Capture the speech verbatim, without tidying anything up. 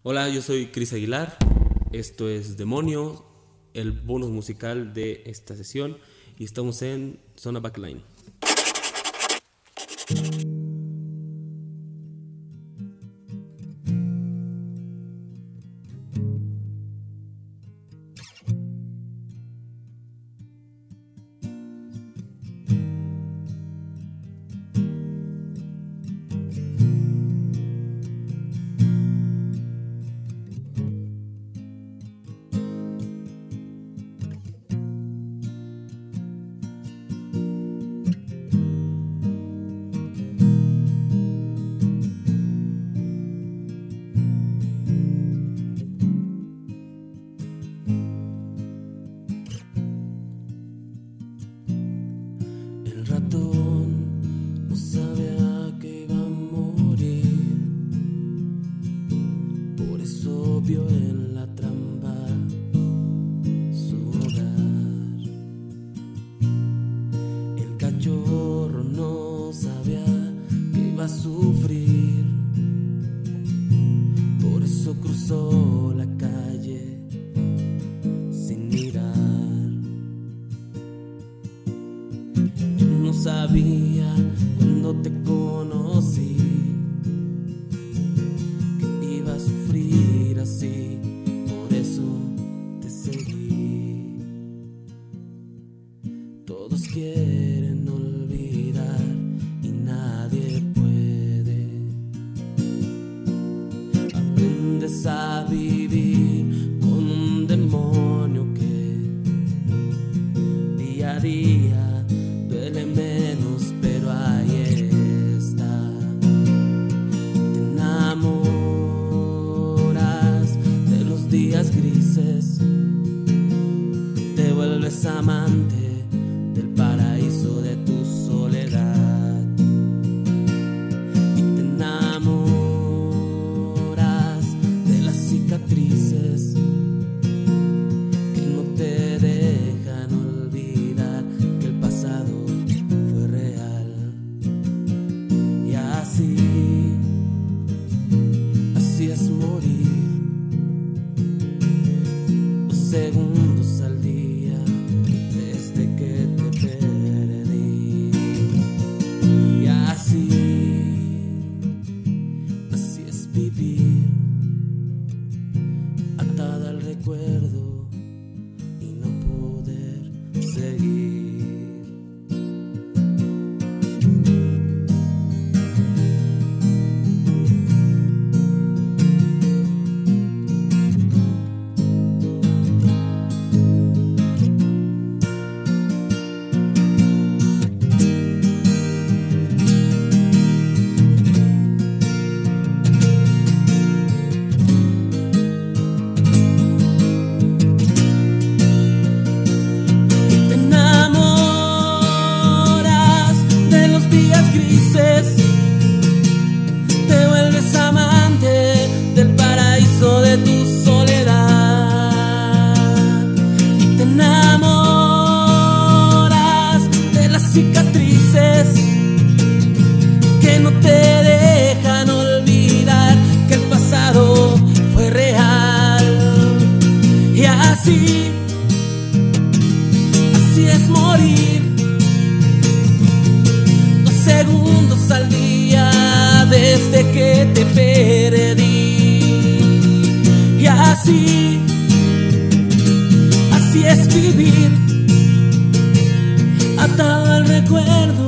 Hola, yo soy Cris Aguilar, esto es Demonio, el bonus musical de esta sesión, y estamos en Zona Backline. El ratón no sabía que iba a morir, por eso vio en la trampa su hogar. El cachorro no sabía que iba a sufrir, por eso cruzó la calle sin mirar. No sabía cuando te conocí que iba a sufrir así, por eso te seguí. Todos quieren olvidar y nadie puede. Aprendes a vivir con un demonio que día a día duele menos, pero ahí está. Te enamoras de los días grises, te vuelves amante del paraíso de tu soledad. Y te enamoras de las cicatrices que no te dejan olvidar que el pasado fue real. Y así, así es morir, los segundos al día desde que te perdí. Y así, así es vivir, atada al recuerdo y no poder seguir. Te vuelves amante del paraíso de tu soledad. Y te enamoras de las cicatrices que no te dejan olvidar que el pasado fue real. Y así, así es morir, segundos al día desde que te perdí. Y así, así es vivir, atado al recuerdo